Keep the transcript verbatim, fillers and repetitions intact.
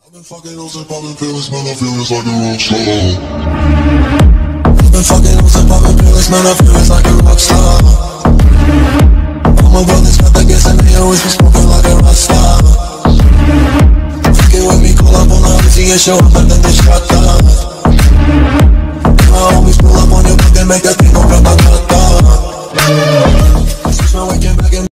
I've been fucking hoes and popping pills, man, I feel it's like a rock star. I've been fucking hoes and popping pills, man, I feel it's like a rock star. All my brothers got the gas and they always be smoking like a rock star. Fucking with me, call up on the Uzi and show up and then they shot down. My homies pull up on your block and make that